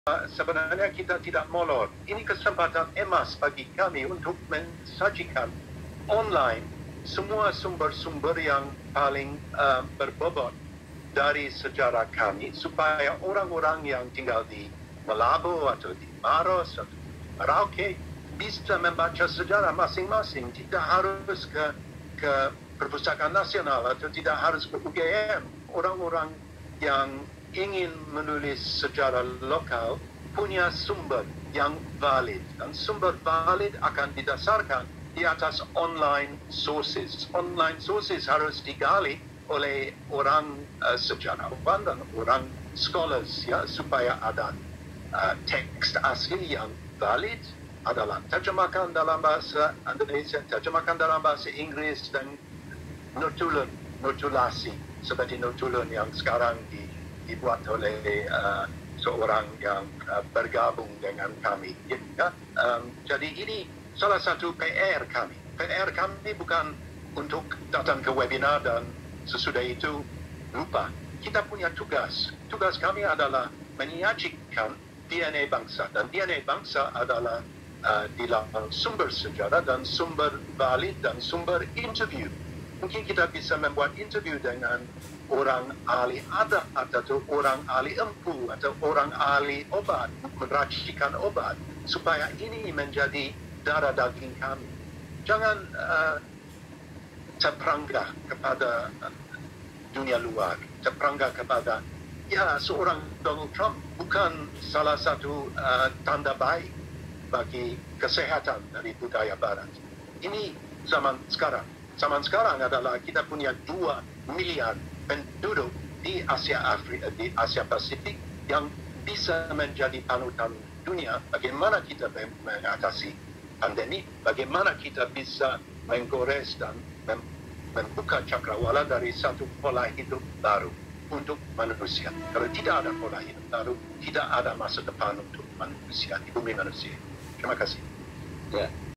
sebenarnya kita tidak molor. Ini kesempatan emas bagi kami untuk mensajikan online semua sumber-sumber yang paling berbobot dari sejarah kami, supaya orang-orang yang tinggal di Malabo atau di Maros atau di Merauke bisa membaca sejarah masing-masing. Tidak harus ke Perpustakaan Nasional atau tidak harus ke UGM. Orang-orang yang ingin menulis sejarah lokal punya sumber yang valid, dan sumber valid akan didasarkan di atas online sources. Online sources harus digali oleh orang sejarawan dan orang scholars, ya, supaya ada teks asli yang valid, adalah terjemahkan dalam bahasa Indonesia, terjemahkan dalam bahasa Inggris, dan notulasi seperti notulun yang sekarang dibuat oleh seorang yang bergabung dengan kami. Ya. Jadi ini salah satu PR kami. PR kami bukan untuk datang ke webinar dan sesudah itu lupa. Kita punya tugas. Tugas kami adalah menyajikan DNA bangsa. Dan DNA bangsa adalah di dalam sumber sejarah dan sumber valid dan sumber interview. Mungkin kita bisa membuat interview dengan orang ahli adat atau orang ahli empu atau orang ahli obat, meracikan obat, supaya ini menjadi darah daging kami. Jangan terperanggah kepada dunia luar, terperanggah kepada, ya, seorang Donald Trump bukan salah satu tanda baik bagi kesehatan dari budaya barat. Ini zaman sekarang. Zaman sekarang adalah kita punya 2 miliar penduduk di di Asia Pasifik yang bisa menjadi panutan dunia. Bagaimana kita mengatasi pandemi, bagaimana kita bisa menggores dan membuka cakrawala dari satu pola hidup baru untuk manusia. Kalau tidak ada pola hidup baru, tidak ada masa depan untuk manusia di bumi manusia. Terima kasih. Ya.